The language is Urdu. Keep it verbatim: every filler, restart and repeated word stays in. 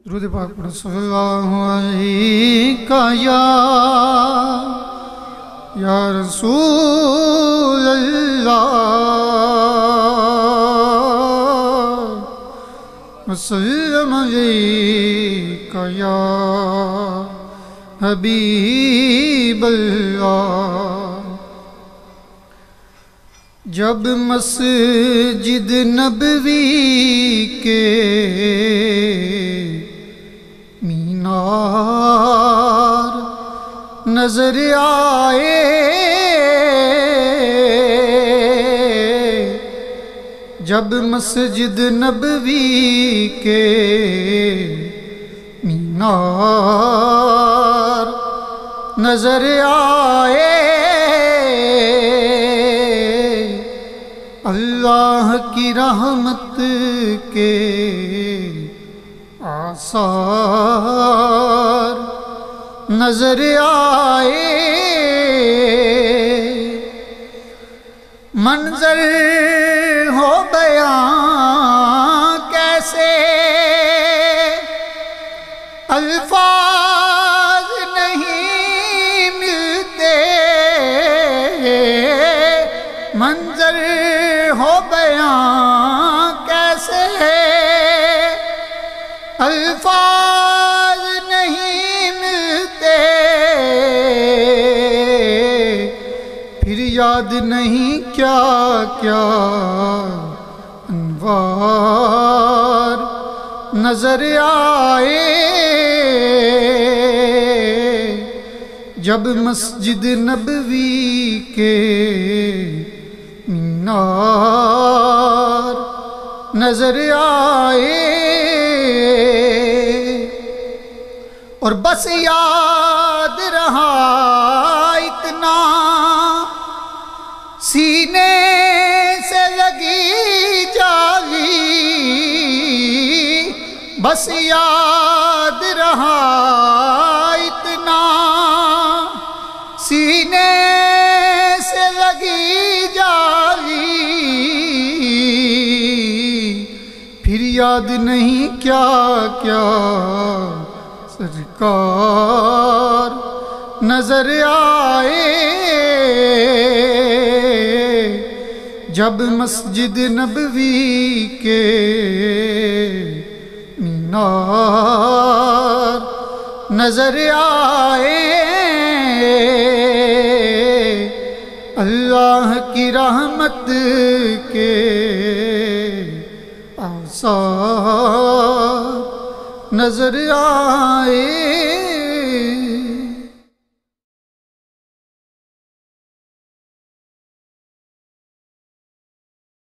درود پاک پڑھو صلی اللہ علیہ یا یا رسول اللہ وسلم علیک یا حبیب اللہ۔ جب مسجد نبوی کے مینار نظر آئے، جب مسجد نبوی کے مینار نظر آئے، اللہ کی رحمت کے آثار نظر آئے، منظر ہو بیان کیسے الفاظ نہیں ملتے، منظر ہو بیان کیسے الفاظ نہیں ملتے، پھر یاد نہیں کیا کیا انوار نظر آئے، جب مسجد نبوی کے مینار نظر آئے، اور بس یاد رہا اتنا سینے سے لگی جالی، بس یاد رہا اتنا سینے سے لگی جالی، پھر یاد نہیں کیا کیا سرکار نظر آئے، جب مسجد نبوی کے مینار نظر آئے، اللہ کی رحمت کے آثار نظر آئے۔